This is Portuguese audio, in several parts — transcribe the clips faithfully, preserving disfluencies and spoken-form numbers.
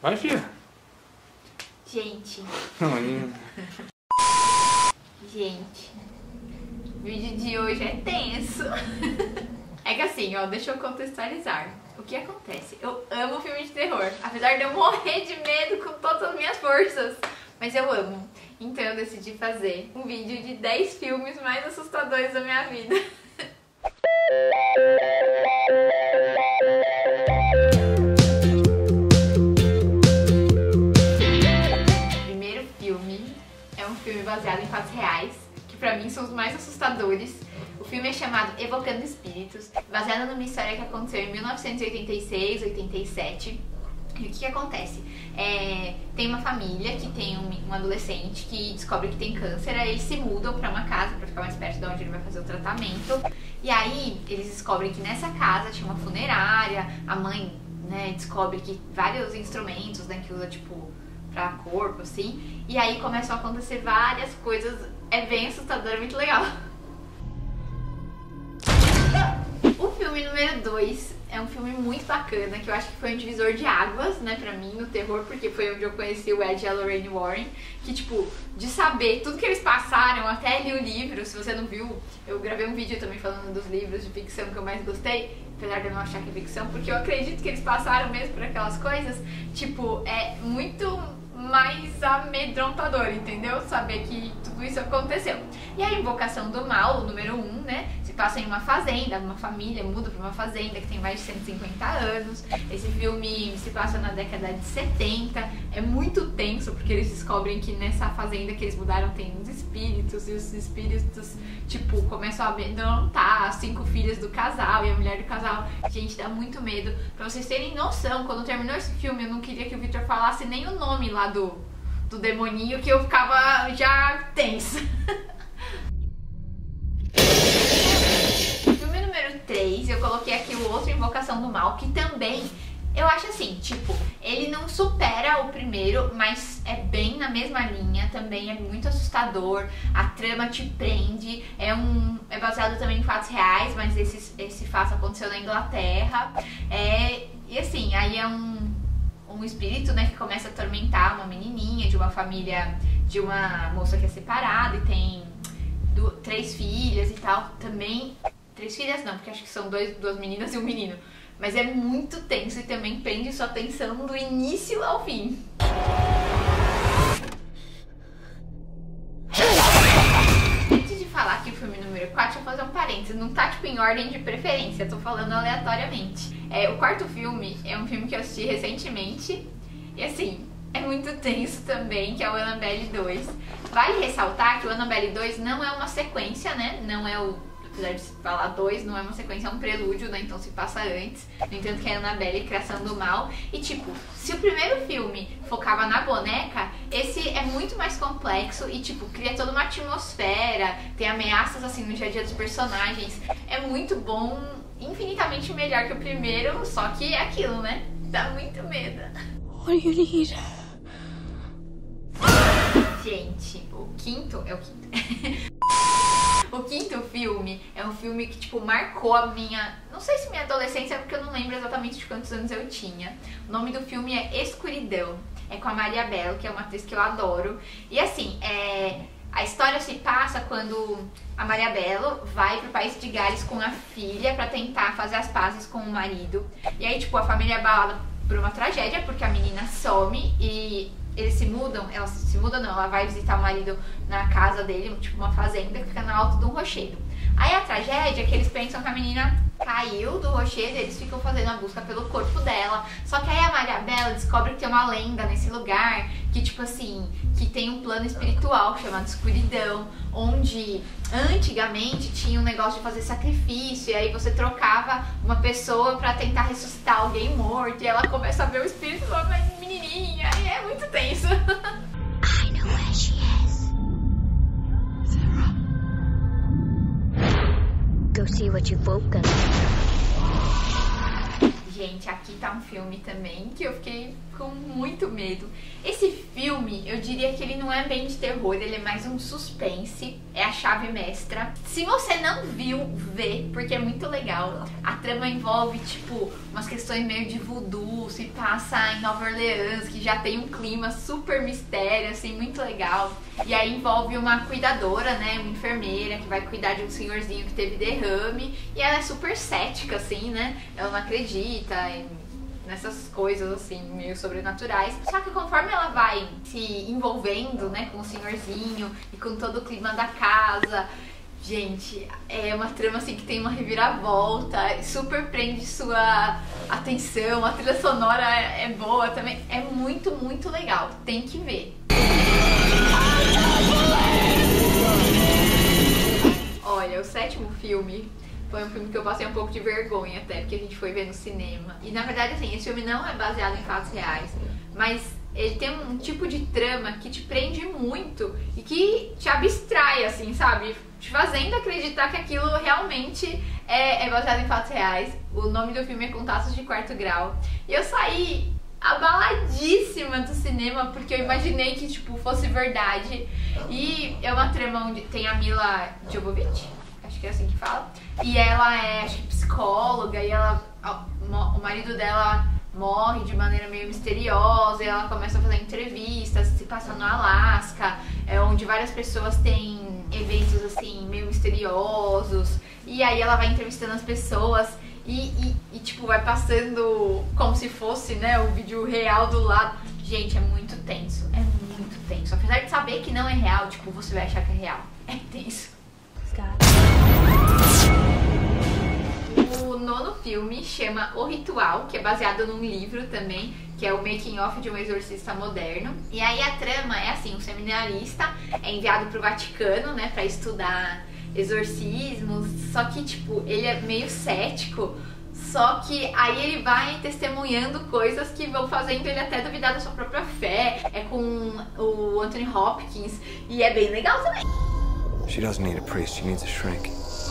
Vai, filha. Gente. Não, Gente. O vídeo de hoje é tenso. É que assim, ó, deixa eu contextualizar. O que acontece? Eu amo filme de terror. Apesar de eu morrer de medo com todas as minhas forças. Mas eu amo. Então eu decidi fazer um vídeo de dez filmes mais assustadores da minha vida. Primeiro filme é um filme baseado em fatos reais, que pra mim são os mais assustadores. O filme é chamado Evocando Espíritos, baseado numa história que aconteceu em mil novecentos e oitenta e seis, oitenta e sete. E o que, que acontece? É, tem uma família que tem um, um adolescente que descobre que tem câncer, aí eles se mudam pra uma casa pra ficar mais perto de onde ele vai fazer o tratamento. E aí eles descobrem que nessa casa tinha uma funerária, a mãe, né, descobre que vários instrumentos, né, que usa tipo pra corpo, assim. E aí começam a acontecer várias coisas, é bem assustador, é muito legal. O filme número dois é um filme muito bacana, que eu acho que foi um divisor de águas, né, pra mim, no terror, porque foi onde eu conheci o Ed e a Lorraine Warren, que, tipo, de saber tudo que eles passaram, até li o livro, se você não viu, eu gravei um vídeo também falando dos livros de ficção que eu mais gostei, apesar de eu não achar que é ficção, porque eu acredito que eles passaram mesmo por aquelas coisas, tipo, é muito mais amedrontador, entendeu? Saber que tudo isso aconteceu. E a Invocação do Mal, o número um, né, se passa em uma fazenda, uma família muda pra uma fazenda que tem mais de cento e cinquenta anos. Esse filme se passa na década de setenta, é muito tenso porque eles descobrem que nessa fazenda que eles mudaram tem uns espíritos, e os espíritos, tipo, começam a amedrontar as cinco filhas do casal e a mulher do casal. Gente, dá muito medo. Pra vocês terem noção, quando terminou esse filme eu não queria que o Victor falasse nem o nome lá do, do demoninho, que eu ficava já tensa. Filme número três, eu coloquei aqui o outro, Invocação do Mal, que também, eu acho assim, tipo, ele não supera o primeiro, mas é bem na mesma linha, também é muito assustador, a trama te prende, é, um, é baseado também em fatos reais, mas esse, esse fato aconteceu na Inglaterra, é, e assim, aí é um um espírito, né, que começa a atormentar uma menininha de uma família, de uma moça que é separada e tem do, três filhas e tal, também, três filhas não, porque acho que são dois, duas meninas e um menino, mas é muito tenso e também prende sua atenção do início ao fim. Antes de falar aqui o filme número quatro, deixa eu fazer um parênteses, não tá tipo em ordem de preferência, tô falando aleatoriamente. É, o quarto filme é um filme que eu assisti recentemente e assim, é muito tenso também, que é o Annabelle dois. Vale ressaltar que o Annabelle dois não é uma sequência, né? Não é o, apesar de falar dois, não é uma sequência, é um prelúdio, né? Então se passa antes. No entanto que é Annabelle, Criação do Mal. E tipo, se o primeiro filme focava na boneca, esse é muito mais complexo e tipo, cria toda uma atmosfera, tem ameaças assim no dia a dia dos personagens. É muito bom, infinitamente melhor que o primeiro, só que é aquilo, né? Dá muito medo. What do you need? Gente, o quinto é o quinto. O quinto filme é um filme que, tipo, marcou a minha... Não sei se minha adolescência, porque eu não lembro exatamente de quantos anos eu tinha. O nome do filme é Escuridão. É com a Maria Bello, que é uma atriz que eu adoro. E assim, é... a história se passa quando a Maria Bello vai pro país de Gales com a filha pra tentar fazer as pazes com o marido. E aí, tipo, a família é abalada por uma tragédia, porque a menina some e... eles se mudam, ela se muda não, ela vai visitar o marido na casa dele, tipo uma fazenda que fica no alto de um rochedo. Aí a tragédia é que eles pensam que a menina caiu do rochedo e eles ficam fazendo a busca pelo corpo dela. Só que aí a Maria Bello descobre que tem uma lenda nesse lugar, que tipo assim, que tem um plano espiritual chamado Escuridão, onde antigamente tinha um negócio de fazer sacrifício, e aí você trocava uma pessoa pra tentar ressuscitar alguém morto, e ela começa a ver o espírito de uma menininha, e é muito tenso. I know where she is. Sarah. Go see what you've woken. Gente, aqui tá um filme também que eu fiquei com muito medo. Esse filme, eu diria que ele não é bem de terror, ele é mais um suspense, é a chave mestra. Se você não viu, vê, porque é muito legal. A trama envolve, tipo, umas questões meio de voodoo, se passa em Nova Orleans, que já tem um clima super mistério, assim, muito legal. E aí envolve uma cuidadora, né, uma enfermeira, que vai cuidar de um senhorzinho que teve derrame, e ela é super cética, assim, né, ela não acredita em nessas coisas assim, meio sobrenaturais. Só que conforme ela vai se envolvendo, né, com o senhorzinho e com todo o clima da casa, gente, é uma trama assim que tem uma reviravolta, super prende sua atenção, a trilha sonora é boa também, é muito, muito legal, tem que ver. Olha, o sétimo filme foi um filme que eu passei um pouco de vergonha até, porque a gente foi ver no cinema. E na verdade, assim, esse filme não é baseado em fatos reais, mas ele tem um tipo de trama que te prende muito e que te abstrai, assim, sabe? Te fazendo acreditar que aquilo realmente é, é baseado em fatos reais. O nome do filme é Contatos de Quarto Grau. E eu saí abaladíssima do cinema, porque eu imaginei que, tipo, fosse verdade. E é uma trama onde tem a Mila Jovovich, acho que é assim que fala, e ela é, acho que, psicóloga, e ela, o marido dela morre de maneira meio misteriosa, e ela começa a fazer entrevistas, se passa no Alasca, é, onde várias pessoas têm eventos assim, meio misteriosos, e aí ela vai entrevistando as pessoas, e, e, e tipo, vai passando como se fosse, né, o vídeo real do lado. Gente, é muito tenso, é muito tenso, apesar de saber que não é real, tipo, você vai achar que é real, é tenso. O nono filme chama O Ritual, que é baseado num livro também, que é o making of de um exorcista moderno. E aí a trama é assim, um seminarista é enviado pro Vaticano, né, pra estudar exorcismos, só que, tipo, ele é meio cético, só que aí ele vai testemunhando coisas que vão fazendo ele até duvidar da sua própria fé. É com o Anthony Hopkins, e é bem legal também. She doesn't need a priest, she needs a shrink.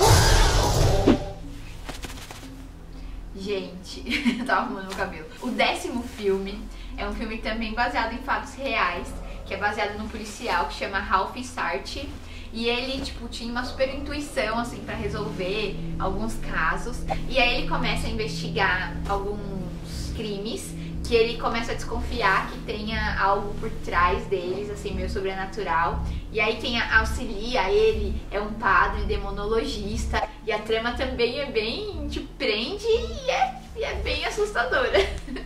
Gente, eu tava arrumando meu cabelo. O décimo filme é um filme também baseado em fatos reais, que é baseado num policial que chama Ralph Sarti. E ele, tipo, tinha uma super intuição, assim, pra resolver alguns casos. E aí ele começa a investigar alguns crimes, que ele começa a desconfiar que tenha algo por trás deles, assim, meio sobrenatural. E aí quem auxilia ele é um padre demonologista. E a trama também é bem, te prende e é, e é bem assustadora.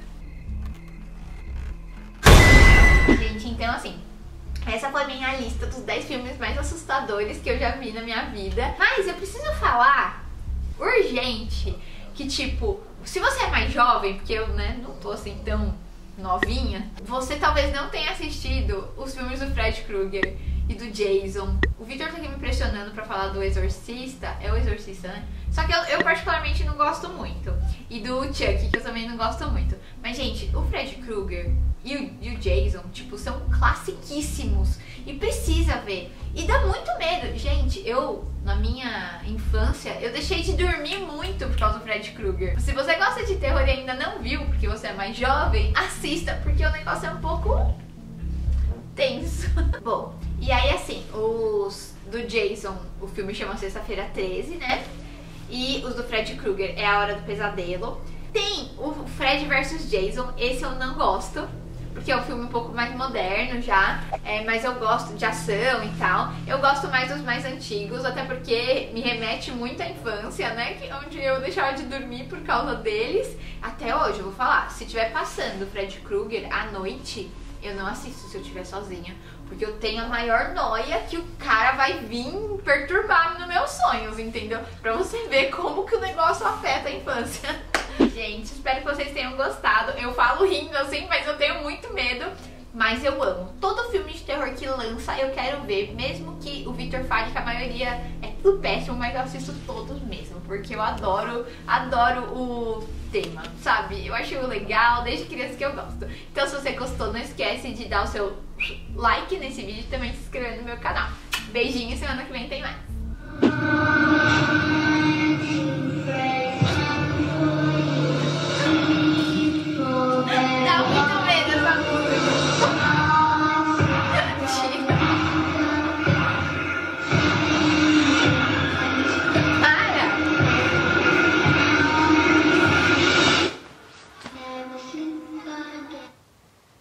Gente, então assim, essa foi a minha lista dos dez filmes mais assustadores que eu já vi na minha vida. Mas eu preciso falar, urgente, que tipo, se você é mais jovem, porque eu, né, não tô assim tão novinha, você talvez não tenha assistido os filmes do Fred Krueger e do Jason. O Victor tá aqui me pressionando pra falar do Exorcista, é o Exorcista, né? Só que eu, eu particularmente não gosto muito. E do Chucky, que eu também não gosto muito. Mas, gente, o Fred Krueger e o, e o Jason, tipo, são classiquíssimos. E precisa ver. E dá muito medo. Gente, eu, na minha infância, eu deixei de dormir muito por causa do Fred Krueger. Se você gosta de terror e ainda não viu, porque você é mais jovem, assista, porque o negócio é um pouco tenso. Bom, e aí assim, os do Jason, o filme chama Sexta-feira treze, né? E os do Fred Krueger é A Hora do Pesadelo. Tem o Fred versus Jason, esse eu não gosto, porque é um filme um pouco mais moderno já, é, mas eu gosto de ação e tal. Eu gosto mais dos mais antigos, até porque me remete muito à infância, né? Que, onde eu deixava de dormir por causa deles. Até hoje, eu vou falar, se estiver passando o Fred Krueger à noite, eu não assisto se eu estiver sozinha, porque eu tenho a maior noia que o cara vai vir perturbar nos meus sonhos, entendeu? Pra você ver como que o negócio afeta a infância. Gente, espero que vocês tenham gostado. Eu falo rindo assim, mas eu tenho muito medo. Mas eu amo. Todo filme de terror que lança eu quero ver. Mesmo que o Victor fale que a maioria é tudo péssimo, mas eu assisto todos mesmo. Porque eu adoro, adoro o tema, sabe? Eu acho legal, desde criança que eu gosto. Então se você gostou, não esquece de dar o seu like nesse vídeo e também se inscrever no meu canal. Beijinho, semana que vem tem mais.